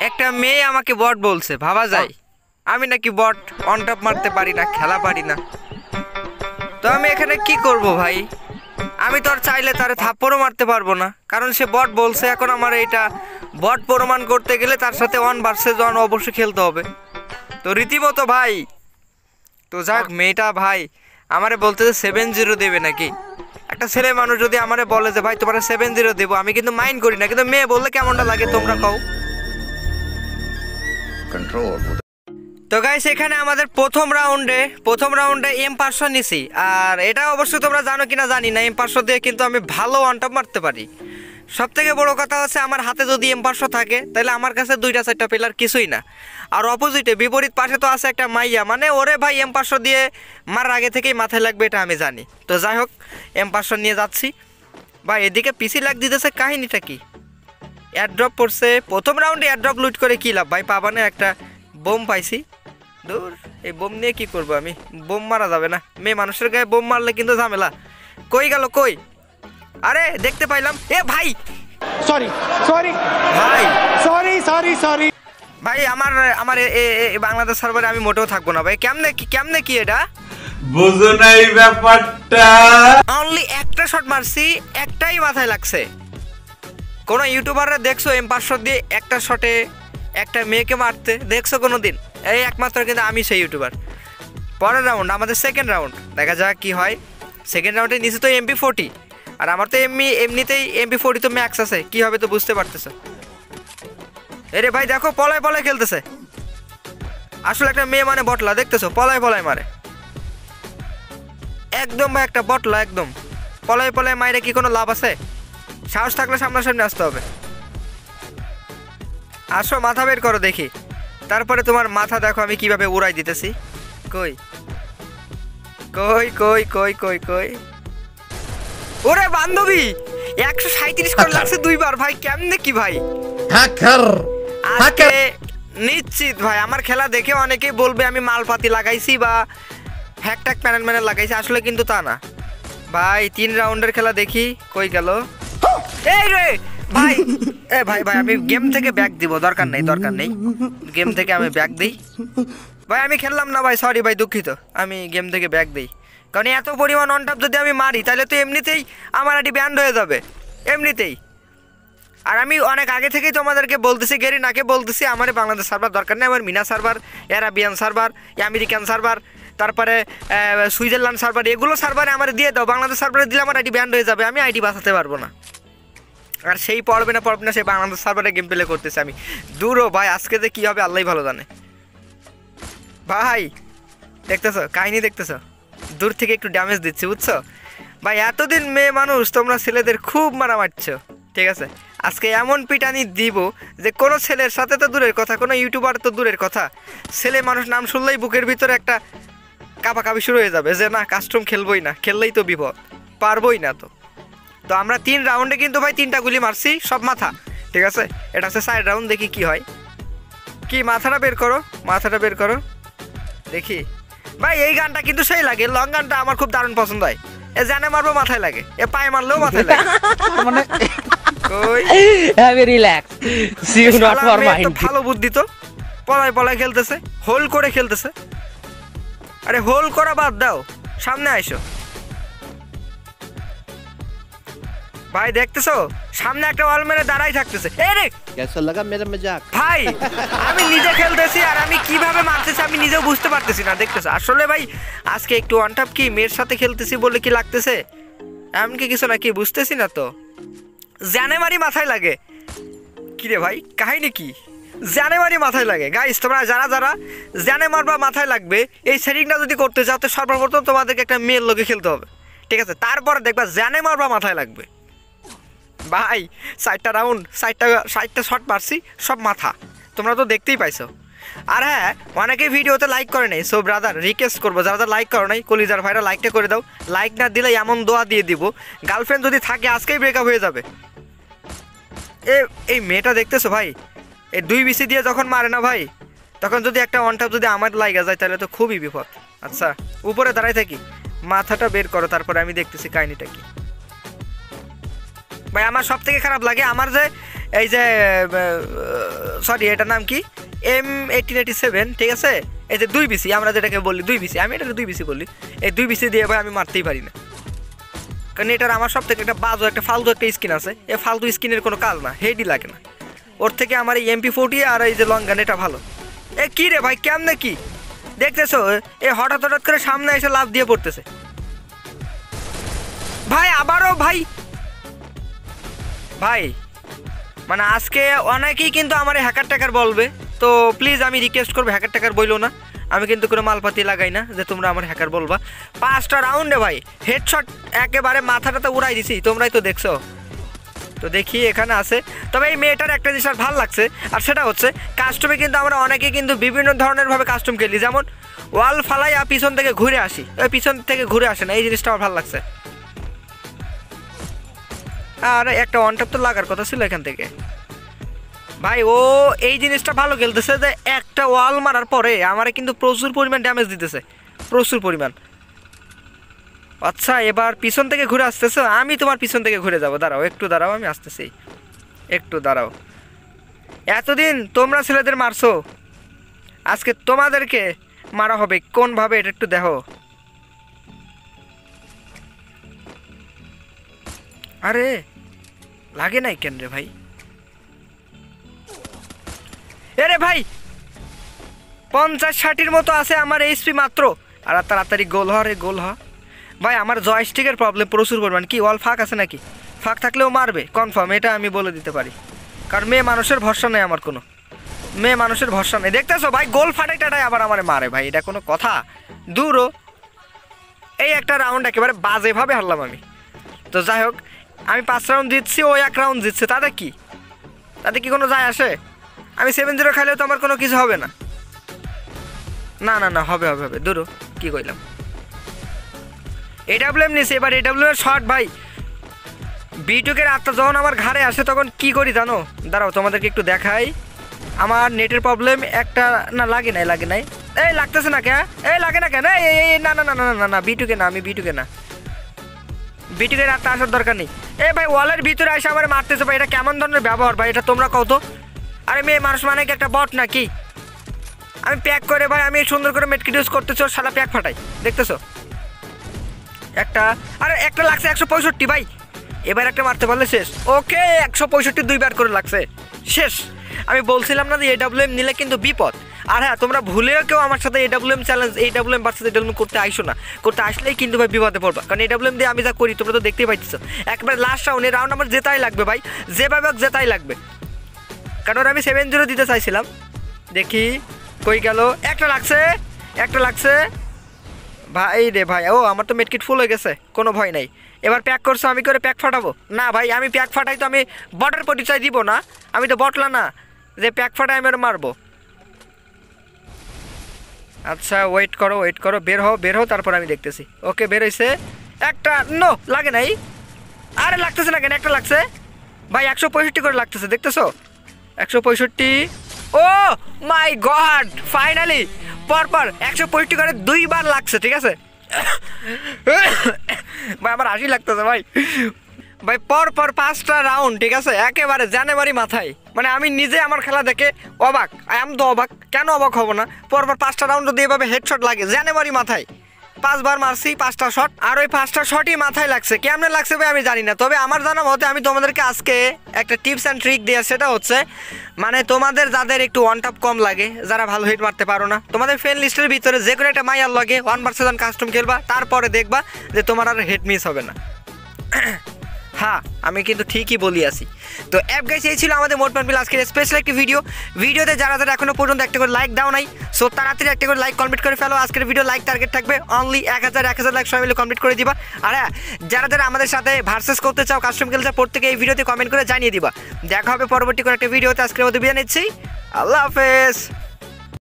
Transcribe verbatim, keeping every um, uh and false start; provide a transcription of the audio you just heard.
একটা মেয়ে আমাকে বট বলছে, ভাবা যায় আমি নাকি বট, অন টপ মারতে পারি না, খেলা পারি না। তো আমি এখানে কি করব ভাই? আমি তো আর চাইলে তারে থাপ্পড়ও মারতে পারবো না, কারণ সে বট বলছে। এখন আমার এটা বট প্রমাণ করতে গেলে তার সাথে ওয়ান ভার্সেস ওয়ান অবশ্যই খেলতে হবে। তো রীতিমতো ভাই, তো যাক মেয়েটা ভাই আমারে বলতেছে সেভেন জিরো দেবে নাকি। একটা ছেলে মানুষ যদি আমারে বলে যে ভাই তোমার সেভেন জিরো দেবো, আমি কিন্তু মাইন্ড করি না, কিন্তু মেয়ে বললে কেমনটা লাগে তোমরা কও। তো গাইস এখানে আমাদের প্রথম রাউন্ডে প্রথম রাউন্ডে এম পাঁচশো নিছি, আর এটা অবশ্যই তোমরা জানো কিনা জানি না, এম পাঁচশো দিয়ে কিন্তু আমি ভালো ওয়ান টপ মারতে পারি। সব থেকে বড় কথা হচ্ছে আমার হাতে যদি এম পাঁচশো থাকে তাহলে আমার কাছে দুইটা চারটা প্লেয়ার কিছুই না। আর অপোজিটে বিপরীত পাশে তো আছে একটা মাইয়া, মানে ওরে ভাই এম পাঁচশো দিয়ে মার আগে থেকেই মাথায় লাগবে এটা আমি জানি। তো যাই হোক এম পাঁচশো নিয়ে যাচ্ছি ভাই। এদিকে পিসি লাগ দিতেছে, কাহিনীটা কি? এয়ারড্রপ পড়ছে প্রথম রাউন্ডে, এয়ারড্রপ লুট করে কী লাভ ভাই? পাবানে একটা বোম পাইছি, দূর এই বোম নিয়ে কি করবো আমি? বোম মারা যাবে না, মেয়ে মানুষের গায়ে বোম মারলে কিন্তু ঝামেলা। কই গেল কই? আরে দেখতে পাইলাম, এ ভাই সরি সরি ভাই সরি সরি সরি ভাই আমার আমার বাংলাদেশ সার্ভারে আমি মোটেও থাকবো না ভাই। কেমনে কি কেমনে কি এটা বুঝো না এই ব্যাপারটা? অনলি একটা শট মারছি, একটাই মাথায় লাগছে। কোন ইউটিউবাররা দেখছো এম পাঁচশো দিয়ে একটা শটে একটা মেয়েকে মারতে দেখছো কোনো দিন? এই একমাত্র কিন্তু আমি সেই ইউটিউবার। পরের রাউন্ড আমাদের সেকেন্ড রাউন্ড, দেখা যাক কি হয়। সেকেন্ড রাউন্ডে নিচে তো এমপি ফোর্টি, আর আমার তো এমনি এমনিতেই এমপি ফোর্টি তো ম্যাক্স আছে, কি হবে তো বুঝতে পারতেছে। এরে ভাই দেখো পলায় পলায় খেলতেছে, আসলে একটা মেয়ে মানে বটলা, দেখতেছো পলায় পলায় মারে একদম ভাই, একটা বটলা একদম পলায় পলায় মাইরে কি কোনো লাভ আছে? সাহস থাকলে সামনাসামনি আসতে হবে। আসো মাথা বের করো দেখি, তারপরে তোমার মাথা দেখো আমি কিভাবে উড়াই দিতেছি। কই কই কই কই কই কই ওরে বান্ধবী একশো সাঁইত্রিশ করে লাগছে দুইবার ভাই, কেমনে কি ভাই? আজকে নিশ্চিত ভাই আমার খেলা দেখে অনেকেই বলবে আমি মালপাতি লাগাইছি বা হ্যাকট্যাক প্যানেল ম্যানেল লাগাইছি, আসলে কিন্তু তা না ভাই। তিন রাউন্ডের খেলা দেখি, কই গেল এই রে ভাই? এ ভাই ভাই আমি গেম থেকে ব্যাক দিব, দরকার নেই দরকার নেই, গেম থেকে আমি ব্যাক দিই ভাই। আমি খেললাম না ভাই, সরি ভাই, দুঃখিত, আমি গেম থেকে ব্যাক দিই। কারণ এত পরিমাণ অন টপ যদি আমি মারি তাহলে তো এমনিতেই আমার আইডি ব্যান্ড হয়ে যাবে এমনিতেই। আর আমি অনেক আগে থেকেই তোমাদেরকে বলতেছি, গেরিনাকে বলতেছি আমার বাংলাদেশ সার্ভার দরকার নেই, আমার MENA server, Arabian server, American server, তারপরে সুইজারল্যান্ড সার্ভার, এগুলো সার্ভারে আমার দিয়ে দাও। বাংলাদেশ সার্ভারে দিলে আমার আইডি ব্যান্ড হয়ে যাবে, আমি আইডি বাঁচাতে পারবো না। আর সেই পড়বে না পড়বে না সেই বাংলাদেশ সার্ভারে গেম প্লে করতেছে আমি। দূরও ভাই আজকে যে কী হবে আল্লাহই ভালো জানে। ভাই দেখতেছো কাহিনী দেখতেছো, দূর থেকে একটু ড্যামেজ দিচ্ছি বুঝছো ভাই। এতদিন মেয়ে মানুষ তোমরা ছেলেদের খুব মারা মারছো, ঠিক আছে? আজকে এমন পিটানি দিব যে কোনো ছেলের সাথে তো দূরের কথা, কোনো ইউটিউবার তো দূরের কথা, ছেলে মানুষ নাম শুনলেই বুকের ভিতরে একটা কাঁপাকাঁপি শুরু হয়ে যাবে যে না কাস্টম খেলবই না, খেললেই তো বিপদ, পারবই না। তো তো আমরা তিন রাউন্ডে কিন্তু ভাই তিনটা গুলি মারছি, সব মাথা, ঠিক আছে? এটা হচ্ছে সাইড রাউন্ড, দেখি কি হয়। কি মাথাটা বের করো, মাথাটা বের করো দেখি ভাই। এই গানটা কিন্তু সেই লাগে, লং গানটা আমার খুব দারুণ পছন্দ হয়। এ জানে মারবো মাথায় লাগে, এ পায়ে মারলেও মাথায় লাগে। মানে কই have relax see you not for mind. ভালো বুদ্ধি তো, পলায় পলায় খেলতেছে, হোল করে খেলতেছে। আরে হোল করা বাদ দাও, সামনে আইসো ভাই। দেখতেছো সামনে একটা ওয়াল মেরে দাঁড়াই থাকতেছে। এ রে কেসা লাগা মেরা মজাক ভাই, আমি নিজে খেলতেছি আর আমি কিভাবে মারতেছি আমি নিজেও বুঝতে পারতেছি না, দেখতেছো? আসলে ভাই আজকে একটু ওয়ান টপ কি মেয়ের সাথে খেলতেছি বলে কি লাগতেছে, এমনকি কিছু না, কি বুঝতেছি না তো। জানে মারি মাথায় লাগে, কি রে ভাই কাহিনী কি? জানে মারি মাথায় লাগে। গাইস তোমরা যারা যারা জানে মারবা মাথায় লাগবে এই সেটিংটা যদি করতে চাও তো সর্বপ্রথম তোমাদেরকে একটা মেয়ের লোকে খেলতে হবে, ঠিক আছে? তারপরে দেখবা জানে মারবা মাথায় লাগবে ভাই। ষাটটা রাউন্ড ষাটটা ষাটটা শট মারছি, সব মাথা, তোমরা তো দেখতেই পাইছো। আর হ্যাঁ অনেকেই ভিডিওতে লাইক করে নেই, সো ব্রাদার রিকোয়েস্ট করবো যারা যারা লাইক করো নাই কলিজার ভাইরা লাইকটা করে দাও। লাইক না দিলে এমন দোয়া দিয়ে দিব গার্লফ্রেন্ড যদি থাকে আজকেই ব্রেকআপ হয়ে যাবে। এ এই মেয়েটা দেখতেছো ভাই, এই দুই বিসি দিয়ে যখন মারে না ভাই, তখন যদি একটা ওয়ান টপ যদি আমার লাগা যায় তাহলে তো খুবই বিপদ। আচ্ছা উপরে দাঁড়াই থাকি, মাথাটা বের করো, তারপরে আমি দেখতেছি কাহিনীটা কি। ভাই আমার সব থেকে খারাপ লাগে আমার যে এই যে সরি এটার নাম কি এম এইটিন এইটি সেভেন, ঠিক আছে? এই যে দুই বিসি আমরা যেটাকে বলি দুই বিসি, আমি এটাকে দুই বিসি বলি, এই দুই বিসি দিয়ে ভাই আমি মারতেই পারি না, কারণ এটার আমার সব থেকে একটা বাজো একটা ফালতু একটা স্কিন আছে। এই ফালতু স্কিনের কোনো কাজ না, হেডই লাগে না। ওর থেকে আমার এই এমপি ফোর্টি আর এই যে লং গান এটা ভালো। এ কী রে ভাই, কেমনে কি দেখতেছো? এ হঠাৎ হঠাৎ করে সামনে এসে লাফ দিয়ে পড়তেছে ভাই, আবারও ভাই ভাই মানে আজকে অনেকেই কিন্তু আমার হ্যাকার ট্যাকার বলবে, তো প্লিজ আমি রিকোয়েস্ট করবো হ্যাকার ট্যাকার বইলো না। আমি কিন্তু কোনো মালপাতি লাগাই না যে তোমরা আমার হ্যাকার বলবা। পাঁচটা রাউন্ডে ভাই হেডশট একেবারে মাথাটাতে উড়াই দিছি, তোমরাই তো দেখছো। তো দেখি এখানে আছে, তবে এই মেয়েটার একটা জিনিস আর ভালো লাগছে, আর সেটা হচ্ছে কাস্টমে কিন্তু আমরা অনেকে কিন্তু বিভিন্ন ধরনের ভাবে কাস্টম খেলি, যেমন ওয়াল ফালাই আর পিছন থেকে ঘুরে আসি, ওই পিছন থেকে ঘুরে আসে না, এই জিনিসটা আমার ভালো লাগছে। আর একটা ওয়ান ট্যাপ তো লাগার কথা ছিল এখান থেকে ভাই। ও এই জিনিসটা ভালো খেলতেছে যে একটা ওয়াল মারার পরে আমার কিন্তু প্রচুর পরিমাণ ড্যামেজ দিতেছে, প্রচুর পরিমাণ। আচ্ছা এবার পিছন থেকে ঘুরে আসতেছো, আমি তোমার পিছন থেকে ঘুরে যাবো, দাঁড়াও একটু দাঁড়াও, আমি আসতেছি, একটু দাঁড়াও। এতদিন তোমরা ছেলেদের মারছো, আজকে তোমাদেরকে মারা হবে কোনভাবে এটা একটু দেখো। আরে লাগে নাই কেন রে ভাই? এরে ভাই পঞ্চাশ ষাটির মতো আছে আমার এইচপি মাত্র, আর তাড়াতাড়ি গোল হ রে গোল হ ভাই। আমার জয়স্টিকের প্রবলেম প্রচুর পরিমাণ। কি ওয়াল ফাঁক আছে নাকি? ফাঁক থাকলেও মারবে কনফার্ম, এটা আমি বলে দিতে পারি, কারণ মেয়ে মানুষের ভরসা নেই আমার কোনো, মেয়ে মানুষের ভরসা নেই। দেখতেছো ভাই গোল ফাটাই টাটাই আবার আমার মারে ভাই, এটা কোনো কথা? দূরও এই একটা রাউন্ড একেবারে বাজেভাবে হারলাম আমি। তো যাই হোক, আমি পাঁচ রাউন্ড জিতছি, ও এক রাউন্ড জিতছে, তাতে কি তাতে কি কোনো যায় আসে? আমি সেভেন জিরো খাইলেও তো আমার কোনো কিছু হবে না। না না না হবে হবে হবে দূরও কি কইলাম। এডাব্লিউএম নিছে, এবার এডাব্লিউ এর শট ভাই। বিটুকের আত্মা যখন আমার ঘাড়ে আসে তখন কি করি জানো? দাঁড়াও তোমাদেরকে একটু দেখাই। আমার নেটের প্রবলেম একটা, না লাগে নাই লাগে নাই এই লাগতেছে না কেন? এই লাগে না কেন? এই না না না না না না বিটুকে না, আমি বিটুকে না, বিটুকের আত্মা আসার দরকার নেই। এ ভাই ওয়ালের ভিতরে এসে আমার মারতেছে ভাই, এটা কেমন ধরনের ব্যবহার ভাই? এটা তোমরা কও তো। আরে মেয়ে মানুষ মানে কি একটা বট নাকি? আমি প্যাক করে ভাই আমি সুন্দর করে মেটকিট ইউজ করতেছি, ওর সারা প্যাক ফাটাই, দেখতেছো একটা। আরে একটা লাগছে একশো পঁয়ষট্টি ভাই, এবার একটা মারতে পারলে শেষ। ওকে একশো পঁয়ষট্টি দুইবার করে লাগছে, শেষ। আমি বলছিলাম না যে এডাব্লিউএম নিলে কিন্তু বিপদ। আর হ্যাঁ তোমরা ভুলেও কেউ আমার সাথে AWM challenge AWM versus AWM করতে আইসো না, করতে আসলেই কিন্তু ভাই বিপদে পড়বা, কারণ এডাব্লিউএম দিয়ে আমি যা করি তোমরা তো দেখতেই পাইতেছো। একবারে লাস্ট রাউন্ড, এই রাউন্ড আমার জেতাই লাগবে ভাই, যেভাবে হোক জেতাই লাগবে, কারণ আমি সেভেন জিরো দিতে চাইছিলাম। দেখি কই গেল, একটা লাগছে একটা লাগছে ভাই রে ভাই। ও আমার তো মেডকিট ফুল হয়ে গেছে, কোনো ভয় নাই। এবার প্যাক করছো, আমি করে প্যাক ফাটাবো না ভাই? আমি প্যাক ফাটাই তো আমি বটের পরিচয় দিব না, আমি তো বটলা না যে প্যাক ফাটাই আমি মারবো। আচ্ছা ওয়েট করো ওয়েট করো, বের হও বের হও, তারপর আমি দেখতেছি। ওকে বের হয়েছে একটা, নো লাগে নাই। আরে লাগতেছে না কেন? একটা লাগছে ভাই, একশো পঁয়ষট্টি করে লাগতেছে, দেখতেছো একশো পঁয়ষট্টি। ও মাই গড ফাইনালি পরপর একশো পঁয়ষট্টি করে দুইবার লাগছে, ঠিক আছে ভাই আমার হাসি লাগতেছে ভাই। ভাই পরপর পাঁচটা রাউন্ড, ঠিক আছে একেবারে জানুয়ারি মাথায়, মানে আমি নিজে আমার খেলা দেখে অবাক, আই এম তো অবাক, কেন অবাক হবো না? পরপর পাঁচটা রাউন্ড যদি এভাবে হেডশট লাগে জানুয়ারি মাথায়, পাঁচবার মারছি পাঁচটা শট, আর ওই পাঁচটা শটই মাথায় লাগছে। কেমনে লাগছে ভাই আমি জানি না, তবে আমার জানা মতে আমি তোমাদেরকে আজকে একটা টিপস অ্যান্ড ট্রিক দিয়ে, সেটা হচ্ছে মানে তোমাদের যাদের একটু ওয়ান টাপ কম লাগে, যারা ভালো হিট মারতে পারো না, তোমাদের ফ্রেন্ড লিস্টের ভিতরে যে কোনো একটা মাইয়ার লাগে ওয়ান ভার্সেস ওয়ান কাস্টম খেলবা, তারপরে দেখবা যে তোমার আর হেড মিস হবে না। হ্যাঁ আমি কিন্তু ঠিকই বলি আসি। তো অ্যাপ গাইস এই ছিল আমাদের মোট মানবিল আজকের স্পেশাল একটি ভিডিও। ভিডিওতে যারা যারা এখনো পর্যন্ত একটা করে লাইক দাও নাই, সো তাড়াতাড়ি একটা করে লাইক কমপ্লিট করে ফেলো। আজকের ভিডিও লাইক টার্গেট থাকবে অনলি এক হাজার এক হাজার লাইক সবাই মিলে কমপ্লিট করে দিবা। আর হ্যাঁ যারা যারা আমাদের সাথে ভার্সেস করতে চাও, কাস্টম খেলতে চাও, প্রত্যেকে এই ভিডিওতে কমেন্ট করে জানিয়ে দিবা। দেখা হবে পরবর্তী কোনো একটা ভিডিওতে। আজকের মধ্যে বিদায় নিচ্ছি, আল্লাহ হাফেজ।